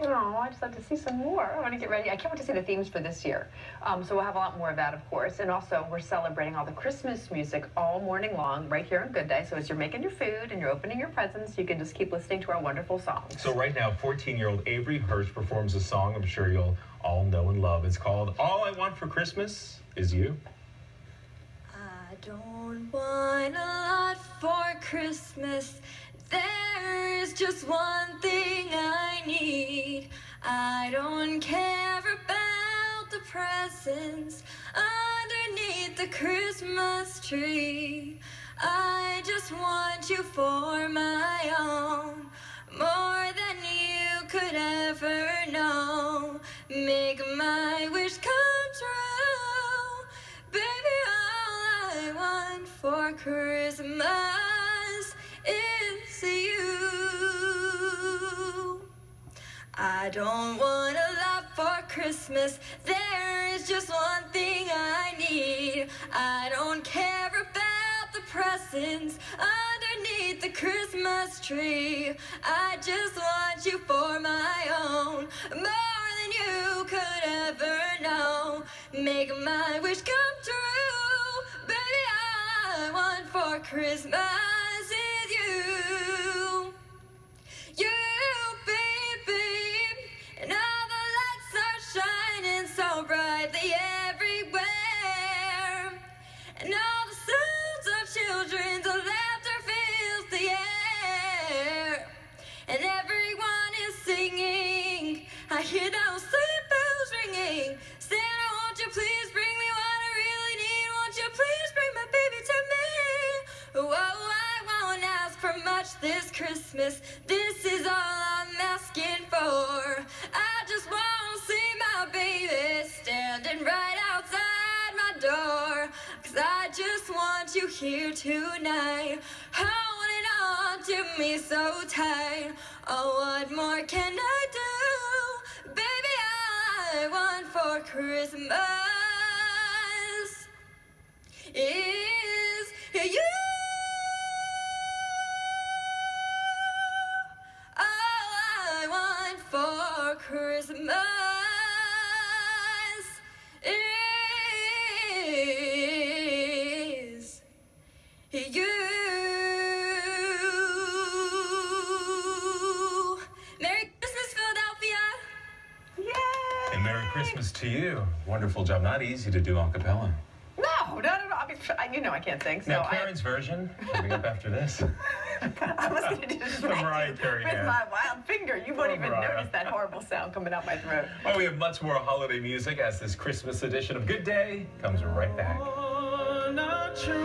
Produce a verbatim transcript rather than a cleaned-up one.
Oh, I just have to see some more. I want to get ready. I can't wait to see the themes for this year. Um, so we'll have a lot more of that, of course. And also, we're celebrating all the Christmas music all morning long right here on Good Day. So as you're making your food and you're opening your presents, you can just keep listening to our wonderful songs. So right now, fourteen-year-old Avery Hirsch performs a song I'm sure you'll all know and love. It's called All I Want for Christmas Is You. I don't want a lot for Christmas. There's just one thing I need. I don't care about the presents underneath the Christmas tree. I just want you for my own, more than you could ever know. Make my wish come true. Baby, all I want for Christmas is you. I don't want a lot for Christmas. There is just one thing I need. I don't care about the presents underneath the Christmas tree. I just want you for my own, more than you could ever know. Make my wish come true. Baby, all I want for Christmas is you. You, baby. And all the lights are shining so brightly everywhere. And all the sounds of children's laughter fills the air. And everyone is singing. I hear those sleigh bells ringing. Santa, won't you please bring me what I really need? Won't you please bring my baby to me? Oh, I won't ask for much this Christmas. This is all I'm asking for. I just want to see my baby standing right outside my door. 'Cause I just want you here tonight, holding on to me so tight. Oh, what more can I do? Baby, all I want for Christmas is you. For Christmas is you. Merry Christmas, Philadelphia. Yay! And Merry Christmas to you. Wonderful job. Not easy to do a cappella. No, no, no, no. I mean, you know I can't sing. So Now, Karen's I... version coming up after this. I was going to do this Mariah Carey with my wild finger. You won't even Mariah. notice that horrible sound coming out my throat. Well, we have much more holiday music as this Christmas edition of Good Day comes right back.